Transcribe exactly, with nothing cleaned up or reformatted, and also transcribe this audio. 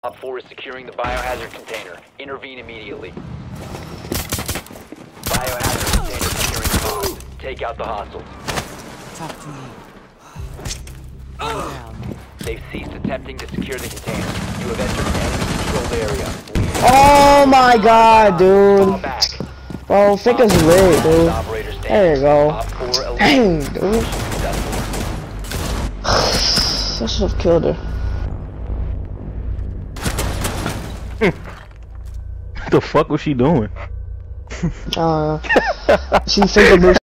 Op four is securing the biohazard container. Intervene immediately. Biohazard container securing the bombs. Take out the hostiles. Talk to me. Down. They've ceased attempting to secure the container. You have entered an enemy-controlled area. Oh my god, dude. Fall back. Bro, Ficker's lit, dude. Operator standing. There you go. Op four Dang, eliminated. dude. Successful. I should have killed her. What the fuck was she doing? Uh, she finger boosted.